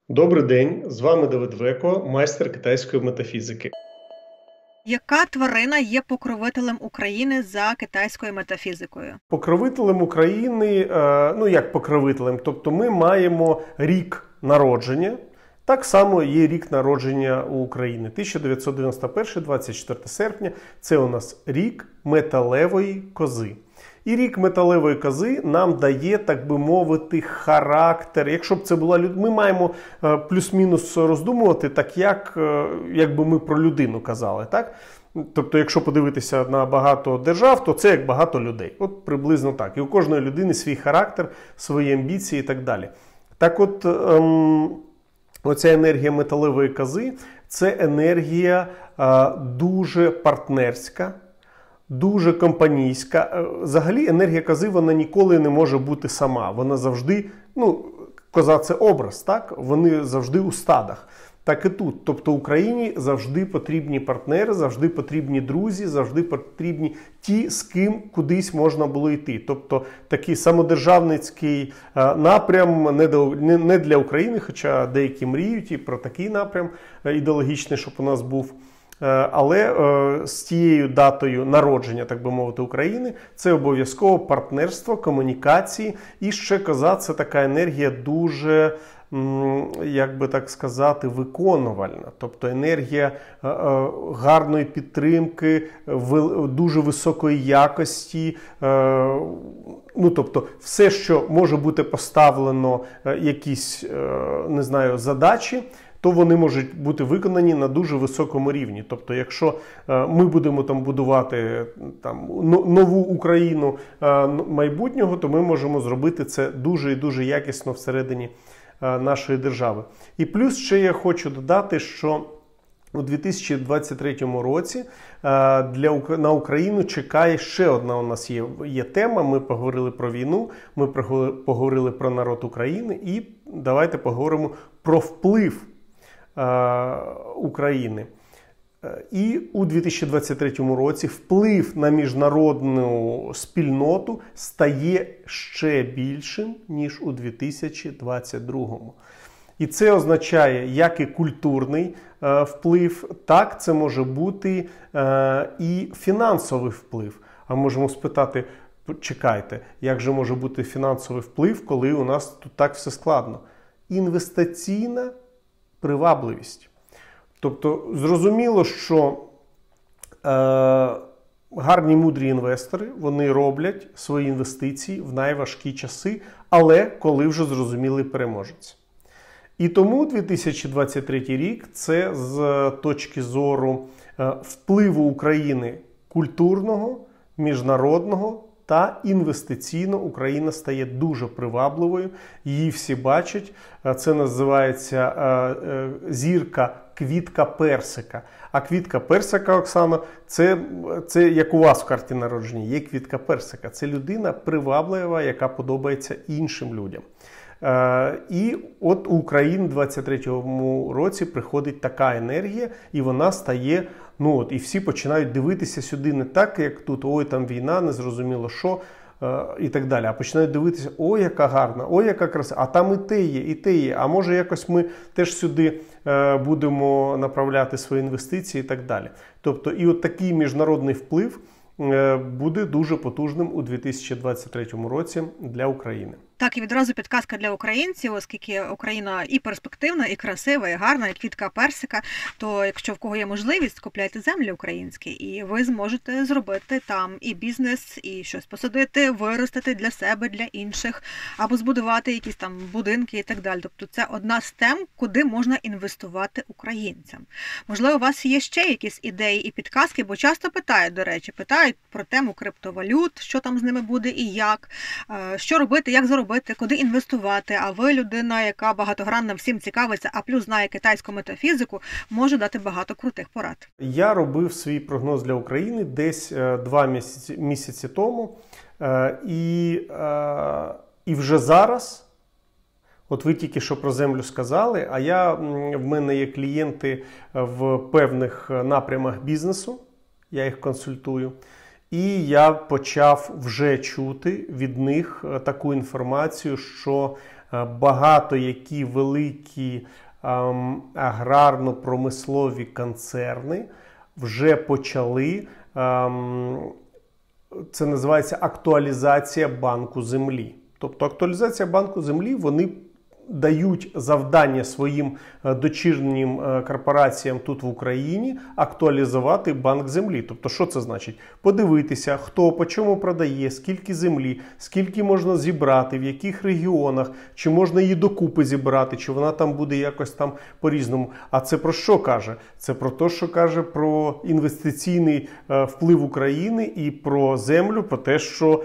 Добрий день, з вами Давид Веко, майстер китайської метафізики. Яка тварина є покровителем України за китайською метафізикою? Покровителем України, як покровителем, тобто ми маємо рік народження, так само є рік народження у України. 1991, 24 серпня, це у нас рік металевої кози. І рік металевої кози нам дає, так би мовити, характер. Якщо б це була людина, ми маємо плюс-мінус роздумувати так, якби ми про людину казали, так? Тобто, якщо подивитися на багато держав, то це як багато людей. От приблизно так. І у кожної людини свій характер, свої амбіції і так далі. Так от, оця енергія металевої кози – це енергія дуже партнерська, дуже компанійська. Взагалі енергія кози, вона ніколи не може бути сама. Вона завжди, коза – це образ, так? Вони завжди у стадах. Так і тут. Тобто Україні завжди потрібні партнери, завжди потрібні друзі, завжди потрібні ті, з ким кудись можна було йти. Тобто такий самодержавницький напрям не для України, хоча деякі мріють і про такий напрям ідеологічний, щоб у нас був. Але з тією датою народження, так би мовити, України, це обов'язково партнерство, комунікації. І ще коза – це така енергія дуже, як би так сказати, виконувальна. Тобто енергія гарної підтримки, дуже високої якості. Тобто все, що може бути поставлено, якісь, задачі, то вони можуть бути виконані на дуже високому рівні. Тобто, якщо ми будемо будувати нову Україну майбутнього, то ми можемо зробити це дуже і дуже якісно всередині нашої держави. І плюс ще я хочу додати, що у 2023 році на Україну чекає ще одна у нас є тема. Ми поговорили про війну, ми поговорили про народ України і давайте поговоримо про вплив України. І у 2023 році вплив на міжнародну спільноту стає ще більшим, ніж у 2022. І це означає як і культурний вплив, так це може бути і фінансовий вплив. А можемо спитати, чекайте, як же може бути фінансовий вплив, коли у нас тут так все складно? Інвестиційна привабливість. Тобто, зрозуміло, що гарні мудрі інвестори, вони роблять свої інвестиції в найважкі часи, але коли вже зрозумілий переможець. І тому 2023 рік – це з точки зору впливу України культурного, міжнародного та інвестиційно Україна стає дуже привабливою. Її всі бачать. Це називається зірка квітка персика. А квітка персика, Оксана, це як у вас в карті народження, є квітка персика. Це людина приваблива, яка подобається іншим людям. І от у Україні в 2023 році приходить така енергія, і вона стає, і всі починають дивитися сюди не так, як тут, ой, там війна, незрозуміло що, і так далі. А починають дивитися, ой, яка гарна, ой, яка краса, а там і те є, а може якось ми теж сюди будемо направляти свої інвестиції і так далі. Тобто і от такий міжнародний вплив буде дуже потужним у 2023 році для України. Так, і відразу підказка для українців, оскільки Україна і перспективна, і красива, і гарна, і квітка персика, то якщо в кого є можливість, купляйте землі українські, і ви зможете зробити там і бізнес, і щось посадити, виростити для себе, для інших, або збудувати якісь там будинки і так далі. Тобто це одна з тем, куди можна інвестувати українцям. Можливо, у вас є ще якісь ідеї і підказки, бо часто питають про тему криптовалют, що там з ними буде і як, що робити, як заробити, куди інвестувати, а ви людина, яка багатогранна, всім цікавиться, а плюс знає китайську метафізику, може дати багато крутих порад. Я робив свій прогноз для України десь 2 місяці тому, і вже зараз, от ви тільки що про землю сказали, а в мене є клієнти в певних напрямах бізнесу, я їх консультую. І я почав вже чути від них таку інформацію, що багато які великі аграрно-промислові концерни вже почали, це називається актуалізація банку землі. Тобто актуалізація банку землі, вони дають завдання своїм дочірнім корпораціям тут в Україні актуалізувати банк землі. Тобто, що це значить? Подивитися, хто по чому продає, скільки землі, скільки можна зібрати, в яких регіонах, чи можна її докупи зібрати, чи вона там буде якось там по-різному. А це про що каже? Це про те, що каже про інвестиційний вплив України і про землю, про те, що,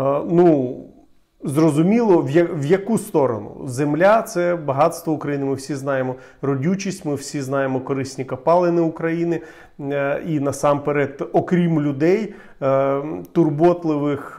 зрозуміло, в яку сторону. Земля – це багатство України, ми всі знаємо родючість, ми всі знаємо корисні копалини України. І насамперед, окрім людей, турботливих,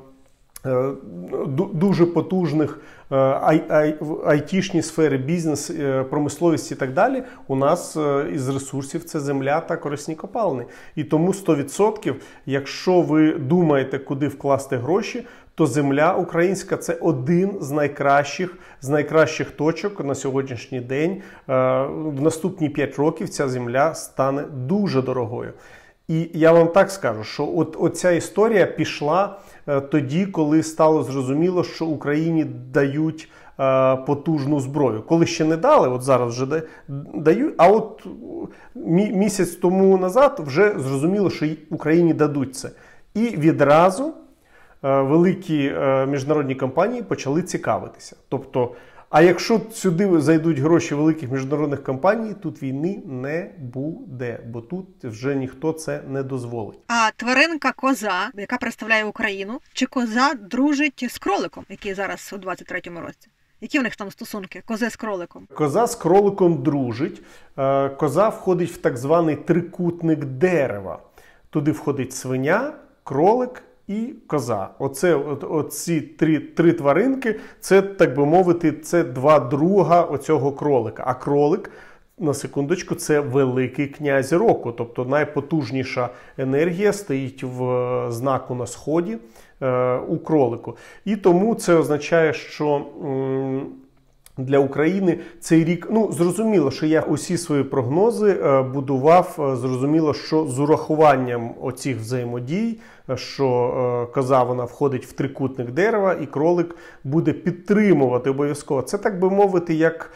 дуже потужних в айтішній сфері, бізнес, промисловість і так далі, у нас із ресурсів це земля та корисні копалини. І тому 100%, якщо ви думаєте, куди вкласти гроші, то земля українська – це один з найкращих точок на сьогоднішній день. В наступні 5 років ця земля стане дуже дорогою. І я вам так скажу, що оця історія пішла тоді, коли стало зрозуміло, що Україні дають потужну зброю. Коли ще не дали, от зараз вже дають, а от місяць тому назад вже зрозуміло, що Україні дадуть це. І відразу великі міжнародні компанії почали цікавитися. Тобто, а якщо сюди зайдуть гроші великих міжнародних компаній, тут війни не буде, бо тут вже ніхто це не дозволить. А тваринка коза, яка представляє Україну, чи коза дружить з кроликом, який зараз у 23-му році? Які в них там стосунки? Кози з кроликом? Коза з кроликом дружить. Коза входить в так званий трикутник дерева. Туди входить свиня, кролик і коза. Оці три тваринки, це, так би мовити, це два друга оцього кролика. А кролик, на секундочку, це великий князь року. Тобто найпотужніша енергія стоїть в знаку на сході у кролику. І тому це означає, що для України цей рік, зрозуміло, що я усі свої прогнози будував, зрозуміло, що з урахуванням оцих взаємодій, що коза, вона входить в трикутник дерева, і кролик буде підтримувати обов'язково. Це, так би мовити,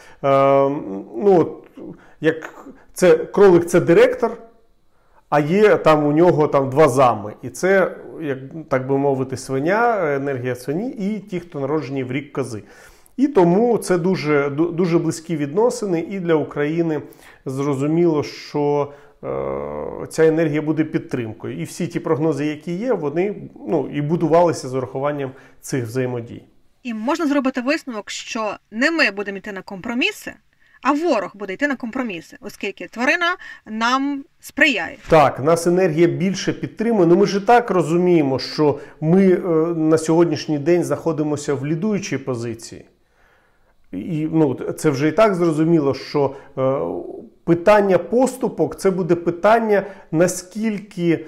кролик – це директор, а є там у нього там два зами. І це, як так би мовити, свиня, енергія свині і ті, хто народжені в рік кози. І тому це дуже, дуже близькі відносини, і для України зрозуміло, що ця енергія буде підтримкою. І всі ті прогнози, які є, вони і будувалися з урахуванням цих взаємодій. І можна зробити висновок, що не ми будемо йти на компроміси, а ворог буде йти на компроміси, оскільки тварина нам сприяє. Так, нас енергія більше підтримує. Ми ж і так розуміємо, що ми на сьогоднішній день знаходимося в лідуючій позиції. І це вже і так зрозуміло, що питання поступок – це буде питання, наскільки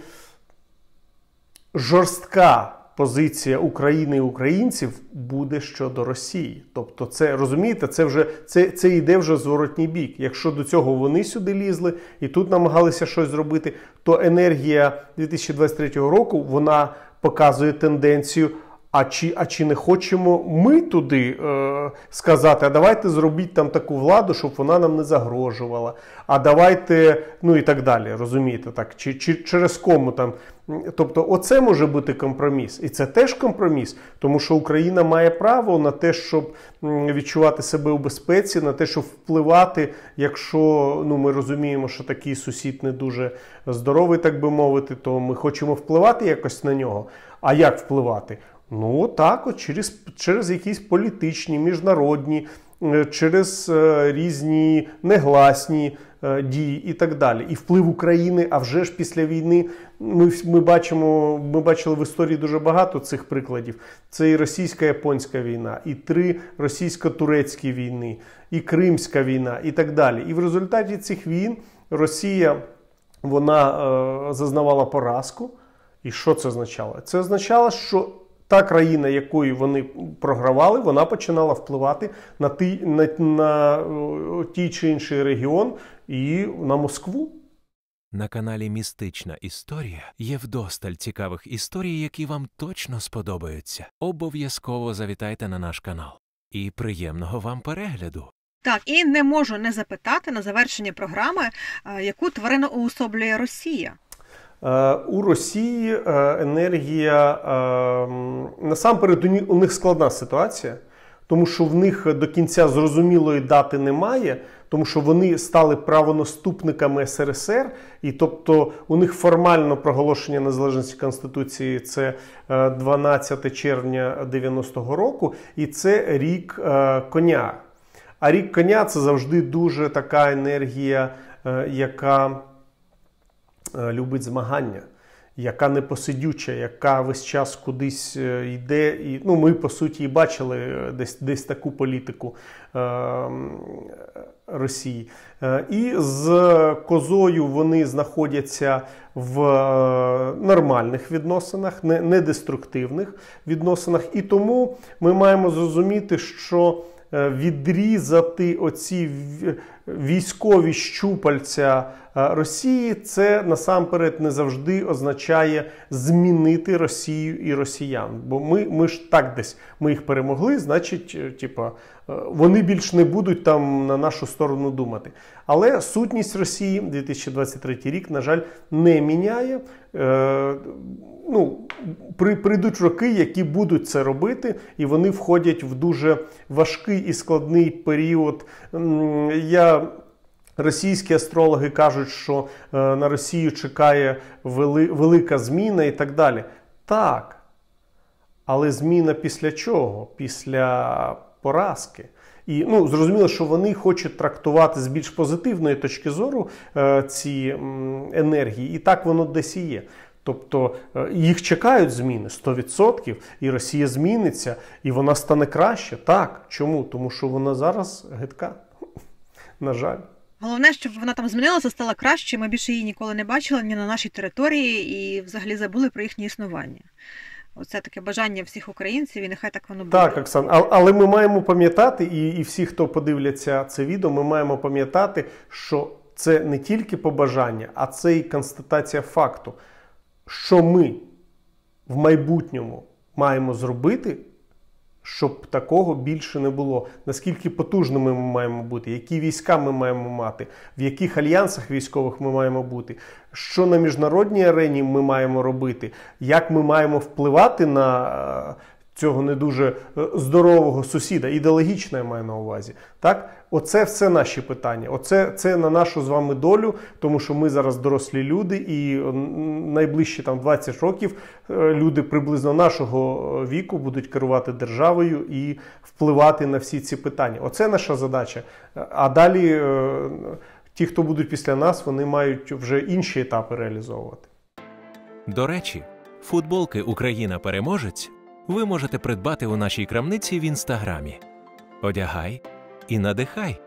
жорстка позиція України і українців буде щодо Росії. Тобто це, розумієте, це йде вже в зворотній бік. Якщо до цього вони сюди лізли і тут намагалися щось зробити, то енергія 2023 року, вона показує тенденцію. А чи не хочемо ми туди сказати, а давайте зробіть там таку владу, щоб вона нам не загрожувала, а давайте, і так далі, розумієте, так, чи через кому там. Тобто оце може бути компроміс. І це теж компроміс, тому що Україна має право на те, щоб відчувати себе у безпеці, на те, щоб впливати, якщо ми розуміємо, що такий сусід не дуже здоровий, так би мовити, то ми хочемо впливати якось на нього. А як впливати? Так, через якісь політичні, міжнародні, через різні негласні дії і так далі. І вплив України, а вже ж після війни, ми бачили в історії дуже багато цих прикладів. Це і російсько-японська війна, і 3 російсько-турецькі війни, і Кримська війна, і так далі. І в результаті цих війн Росія, вона зазнавала поразку. І що це означало? Це означало, що та країна, якою вони програвали, вона починала впливати на ті чи інший регіон і на Москву. На каналі «Містична історія» є вдосталь цікавих історій, які вам точно сподобаються. Обов'язково завітайте на наш канал. І приємного вам перегляду! Так, і не можу не запитати на завершення програми, яку тварину уособлює Росія? У Росії енергія, насамперед у них складна ситуація, тому що в них до кінця зрозумілої дати немає, тому що вони стали правонаступниками СРСР, і тобто у них формально проголошення незалежності Конституції це 12 червня 90-го року, і це рік коня. А рік коня – це завжди дуже така енергія, яка любить змагання, яка непосидюча, яка весь час кудись йде. І, ми, по суті, і бачили десь таку політику Росії. І з козою вони знаходяться в нормальних відносинах, недеструктивних відносинах. І тому ми маємо зрозуміти, що відрізати оці військові щупальця Росії, це насамперед не завжди означає змінити Росію і росіян. Бо ми ж так десь, ми їх перемогли, значить, вони більш не будуть там на нашу сторону думати. Але сутність Росії 2023 рік, на жаль, не міняє. Прийдуть роки, які будуть це робити, і вони входять в дуже важкий і складний період. Російські астрологи кажуть, що на Росію чекає велика зміна і так далі. Так, але зміна після чого? Після поразки. І зрозуміло, що вони хочуть трактувати з більш позитивної точки зору ці енергії, і так воно десь і є. Тобто їх чекають зміни 100%, і Росія зміниться, і вона стане краще. Так. Чому? Тому що вона зараз гидка. На жаль. Головне, щоб вона там змінилася, стала краще, ми більше її ніколи не бачили ні на нашій території і взагалі забули про їхнє існування. Оце таке бажання всіх українців, і нехай так воно буде. Так, Оксан, але ми маємо пам'ятати, і всі, хто подивляться це відео, ми маємо пам'ятати, що це не тільки побажання, а це і констатація факту, що ми в майбутньому маємо зробити, щоб такого більше не було. Наскільки потужними ми маємо бути, які війська ми маємо мати, в яких альянсах військових ми маємо бути, що на міжнародній арені ми маємо робити, як ми маємо впливати на цього не дуже здорового сусіда, ідеологічно я маю на увазі. Так? Оце все наші питання. Це на нашу з вами долю, тому що ми зараз дорослі люди, і найближчі 20 років люди приблизно нашого віку будуть керувати державою і впливати на всі ці питання. Оце наша задача. А далі ті, хто будуть після нас, вони мають вже інші етапи реалізовувати. До речі, футболки «Україна-переможець» ви можете придбати у нашій крамниці в Інстаграмі. Одягай і надихай!